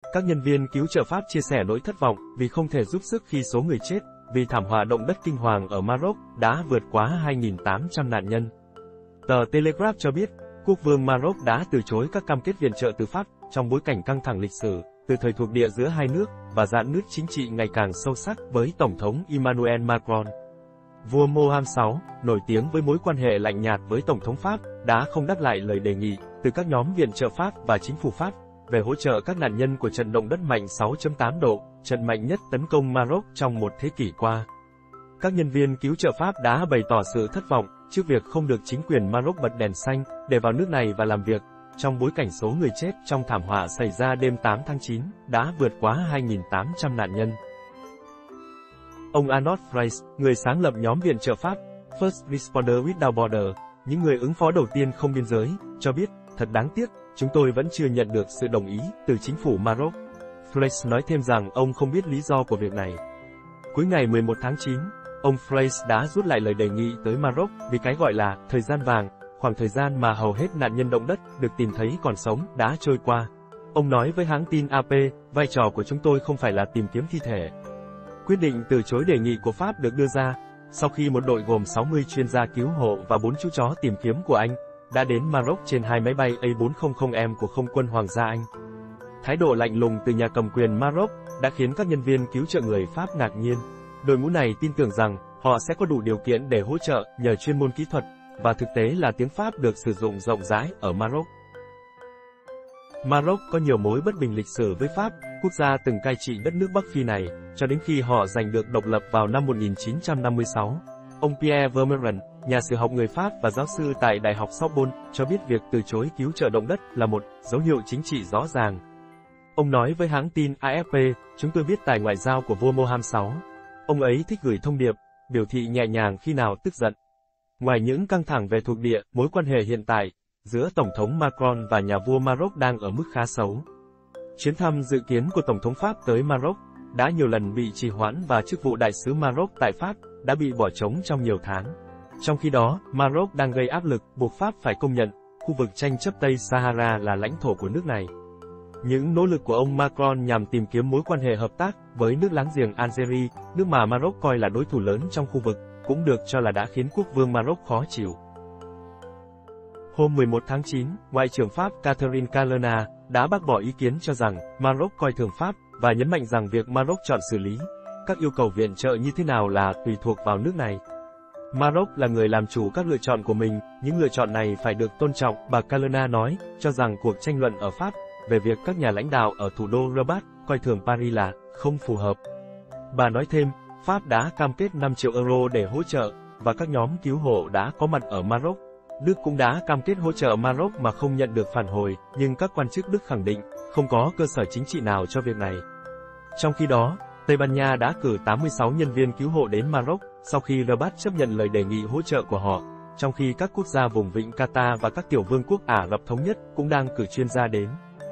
Các nhân viên cứu trợ Pháp chia sẻ nỗi thất vọng vì không thể giúp sức khi số người chết vì thảm họa động đất kinh hoàng ở Maroc đã vượt quá 2.800 nạn nhân. Tờ Telegraph cho biết, quốc vương Maroc đã từ chối các cam kết viện trợ từ Pháp trong bối cảnh căng thẳng lịch sử từ thời thuộc địa giữa hai nước và rạn nứt chính trị ngày càng sâu sắc với Tổng thống Emmanuel Macron. Vua Mohammed VI, nổi tiếng với mối quan hệ lạnh nhạt với Tổng thống Pháp, đã không đáp lại lời đề nghị từ các nhóm viện trợ Pháp và chính phủ Pháp về hỗ trợ các nạn nhân của trận động đất mạnh 6.8 độ, trận mạnh nhất tấn công Maroc trong một thế kỷ qua. Các nhân viên cứu trợ Pháp đã bày tỏ sự thất vọng trước việc không được chính quyền Maroc bật đèn xanh để vào nước này và làm việc, trong bối cảnh số người chết trong thảm họa xảy ra đêm 8 tháng 9 đã vượt quá 2.800 nạn nhân. Ông Arnaud Fraisse, người sáng lập nhóm viện trợ Pháp, First Responder Without Borders, những người ứng phó đầu tiên không biên giới, cho biết, thật đáng tiếc, chúng tôi vẫn chưa nhận được sự đồng ý từ chính phủ Maroc. Fraisse nói thêm rằng ông không biết lý do của việc này. Cuối ngày 11 tháng 9, ông Fraisse đã rút lại lời đề nghị tới Maroc vì cái gọi là thời gian vàng, khoảng thời gian mà hầu hết nạn nhân động đất được tìm thấy còn sống đã trôi qua. Ông nói với hãng tin AP, vai trò của chúng tôi không phải là tìm kiếm thi thể. Quyết định từ chối đề nghị của Pháp được đưa ra sau khi một đội gồm 60 chuyên gia cứu hộ và 4 chú chó tìm kiếm của Anh đã đến Maroc trên 2 máy bay A400M của Không quân Hoàng gia Anh. Thái độ lạnh lùng từ nhà cầm quyền Maroc đã khiến các nhân viên cứu trợ người Pháp ngạc nhiên. Đội ngũ này tin tưởng rằng họ sẽ có đủ điều kiện để hỗ trợ nhờ chuyên môn kỹ thuật, và thực tế là tiếng Pháp được sử dụng rộng rãi ở Maroc. Maroc có nhiều mối bất bình lịch sử với Pháp, quốc gia từng cai trị đất nước Bắc Phi này, cho đến khi họ giành được độc lập vào năm 1956. Ông Pierre Vermeuren, nhà sử học người Pháp và giáo sư tại Đại học Sorbonne, cho biết việc từ chối cứu trợ động đất là một dấu hiệu chính trị rõ ràng. Ông nói với hãng tin AFP, chúng tôi biết tài ngoại giao của vua Mohammed VI. Ông ấy thích gửi thông điệp, biểu thị nhẹ nhàng khi nào tức giận. Ngoài những căng thẳng về thuộc địa, mối quan hệ hiện tại giữa Tổng thống Macron và nhà vua Maroc đang ở mức khá xấu. Chuyến thăm dự kiến của Tổng thống Pháp tới Maroc đã nhiều lần bị trì hoãn và chức vụ đại sứ Maroc tại Pháp đã bị bỏ trống trong nhiều tháng. Trong khi đó, Maroc đang gây áp lực buộc Pháp phải công nhận khu vực tranh chấp Tây Sahara là lãnh thổ của nước này. Những nỗ lực của ông Macron nhằm tìm kiếm mối quan hệ hợp tác với nước láng giềng Algeria, nước mà Maroc coi là đối thủ lớn trong khu vực, cũng được cho là đã khiến quốc vương Maroc khó chịu. Hôm 11 tháng 9, Ngoại trưởng Pháp Catherine Colonna đã bác bỏ ý kiến cho rằng Maroc coi thường Pháp và nhấn mạnh rằng việc Maroc chọn xử lý các yêu cầu viện trợ như thế nào là tùy thuộc vào nước này. Maroc là người làm chủ các lựa chọn của mình, những lựa chọn này phải được tôn trọng, bà Colonna nói, cho rằng cuộc tranh luận ở Pháp về việc các nhà lãnh đạo ở thủ đô Rabat coi thường Paris là không phù hợp. Bà nói thêm, Pháp đã cam kết 5 triệu euro để hỗ trợ, và các nhóm cứu hộ đã có mặt ở Maroc. Đức cũng đã cam kết hỗ trợ Maroc mà không nhận được phản hồi, nhưng các quan chức Đức khẳng định không có cơ sở chính trị nào cho việc này. Trong khi đó, Tây Ban Nha đã cử 86 nhân viên cứu hộ đến Maroc sau khi Rabat chấp nhận lời đề nghị hỗ trợ của họ, trong khi các quốc gia vùng vịnh Qatar và các tiểu vương quốc Ả Rập Thống Nhất cũng đang cử chuyên gia đến.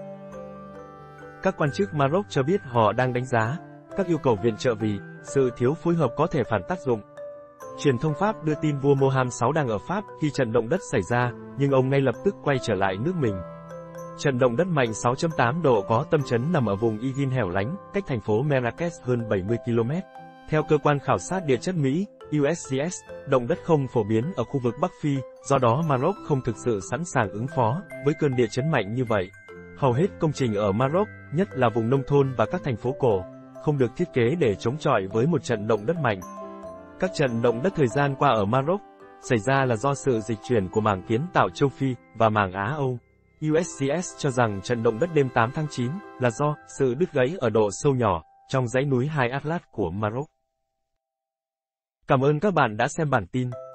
Các quan chức Maroc cho biết họ đang đánh giá các yêu cầu viện trợ vì sự thiếu phối hợp có thể phản tác dụng. Truyền thông Pháp đưa tin vua Mohammed VI đang ở Pháp khi trận động đất xảy ra, nhưng ông ngay lập tức quay trở lại nước mình. Trận động đất mạnh 6.8 độ có tâm chấn nằm ở vùng Iguin hẻo lánh, cách thành phố Marrakech hơn 70 km. Theo cơ quan khảo sát địa chất Mỹ, USGS, động đất không phổ biến ở khu vực Bắc Phi, do đó Maroc không thực sự sẵn sàng ứng phó với cơn địa chấn mạnh như vậy. Hầu hết công trình ở Maroc, nhất là vùng nông thôn và các thành phố cổ, không được thiết kế để chống chọi với một trận động đất mạnh. Các trận động đất thời gian qua ở Maroc xảy ra là do sự dịch chuyển của mảng kiến tạo châu Phi và mảng Á-Âu. USGS cho rằng trận động đất đêm 8 tháng 9 là do sự đứt gãy ở độ sâu nhỏ trong dãy núi High Atlas của Maroc. Cảm ơn các bạn đã xem bản tin.